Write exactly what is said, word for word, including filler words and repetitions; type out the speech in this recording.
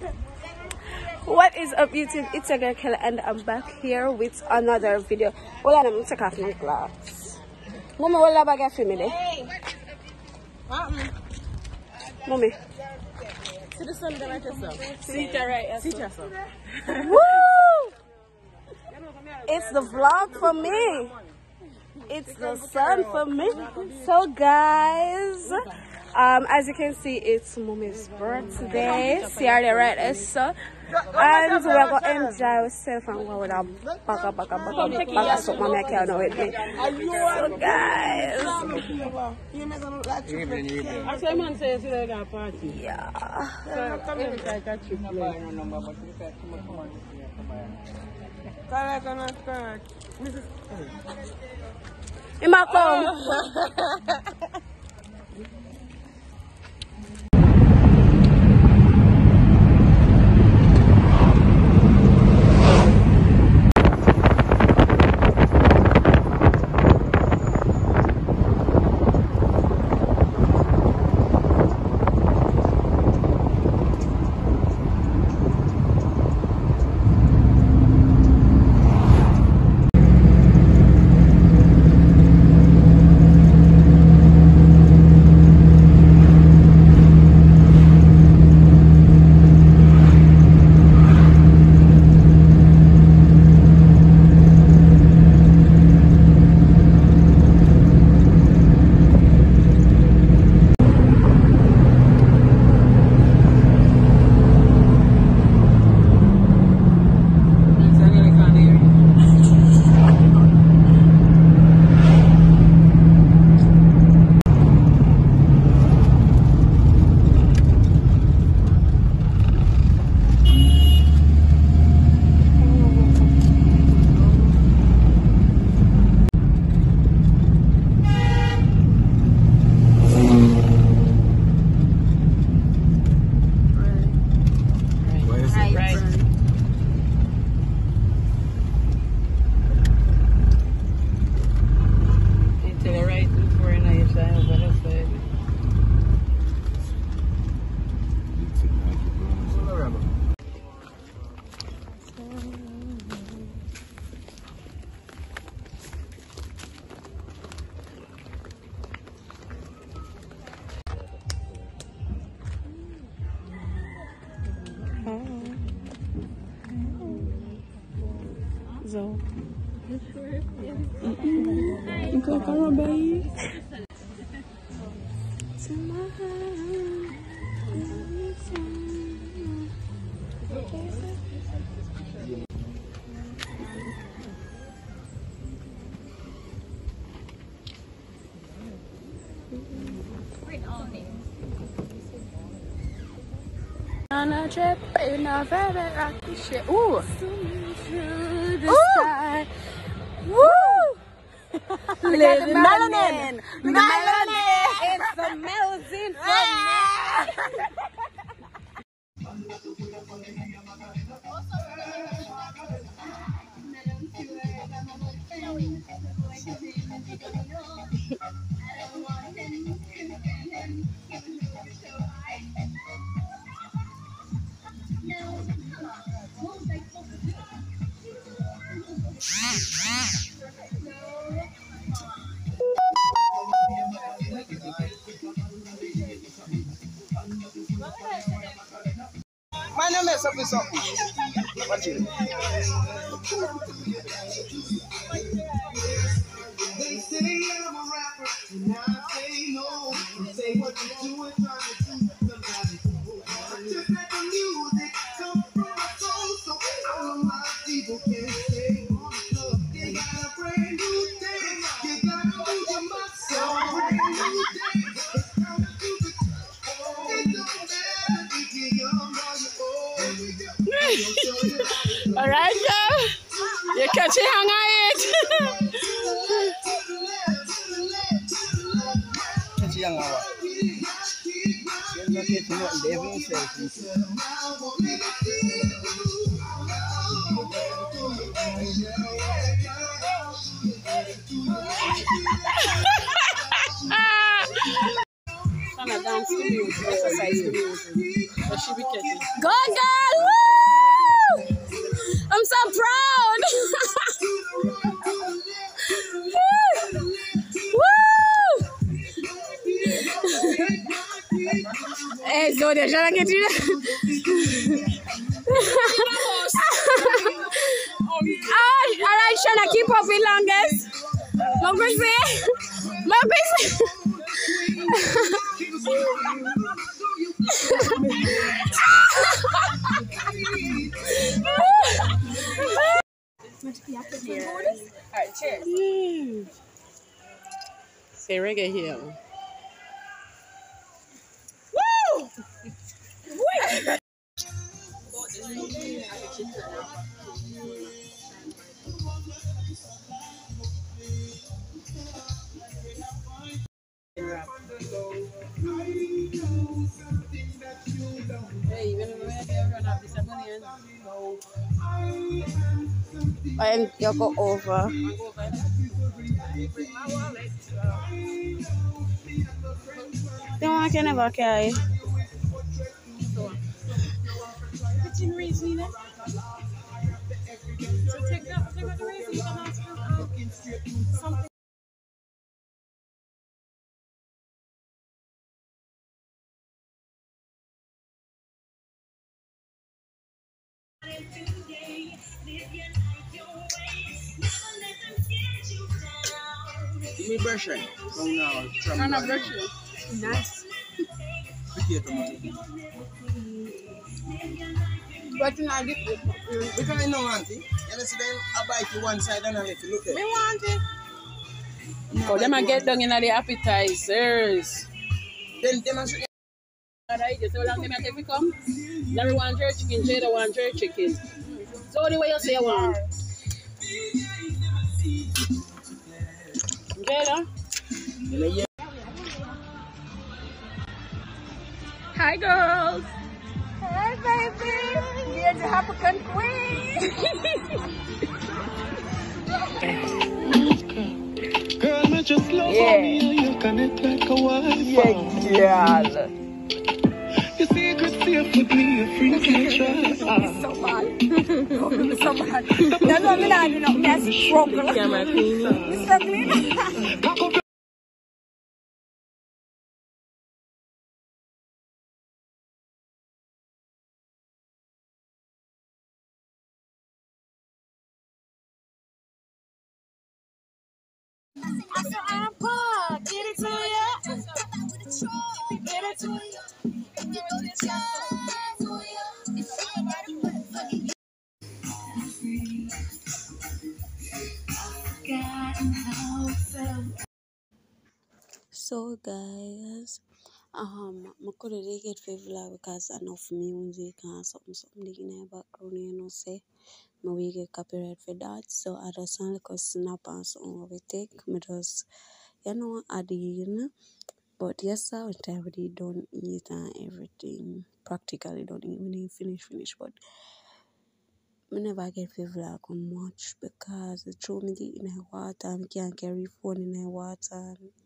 What is up, YouTube? It's your girl Kelly, and I'm back here with another video. Hold on, I'm gonna take off my glass. Mommy, what la bag for me there? Mommy. See the sun right yourself. See it right yourself. See yourself. Woo! It's the vlog for me. It's the sun for me. So guys, um, as you can see, it's Mommy's birthday. See her there, right? It's so, and we're gonna enjoy ourselves and go with a baka baka baka baka so Mommy can't know with me. So guys, yeah. Ima come. So. On a trip in a very rocky ship. Ooh! Through the sky. Woo! Melanin! Melanin! Melanin! It's the melting from me! My name is Sophie Sophie. Watch it. They say I'm a rapper, and I say no. They say what you do is trying to do somebody. Just let the music come from my soul, so all of my people can stay on the club. They got a brand new day. You gotta move your muscle. Brand new day. It's time to do the show. It don't matter if you're young or you're old. Alright, girl. You catch your hang on it. Catch your hang on it. You're not catching what they haven't said. Trying to dance to music, exercise to music. But she be catching. Go girl! Woo! I'm so proud! Woo! Eh, so they're trying to get you. Alright, Shana, keep up with longest. Mabisi! Mabisi! Alright, cheers. Mm. Say reggae here. Woo! Hey, you gonna run up this money And you go over. Don't want to never carry. fifteen reason, eh? So take that, take out the reason, you can ask for something. Give me brushing. Oh no, I'm not brushing. Nice. But you not get it. Because I know, auntie. You know, see them, I buy you one side and I let you look at Me it. want it. Oh, them I get down in the appetizers. Then, then I say, Alright, so long them I take me come. Larry want jerk chicken, Jada want jerk chicken. So the way you say you want. Jada? Hi, girls. Hi, baby. We're the African queen. Girl, me just love Yeah. me and you connect like a Wi-Fi. Yeah, girl. Your secret safe with me, a free can try. So bad. So bad. You know me not do nothing. Me a struggle. Camera clean. Struggling. Pack up So guys, um, I couldn't really get vlog because enough music and something something in the background, you know, say, but we get copyright for that. So I just sound like a snap and something we take. Me just, you know, add in. But yes, I went already done eat and everything. Practically done eat. We didn't finish finish, but I never get for vlog much because the throw me in the water and can't carry phone in the water.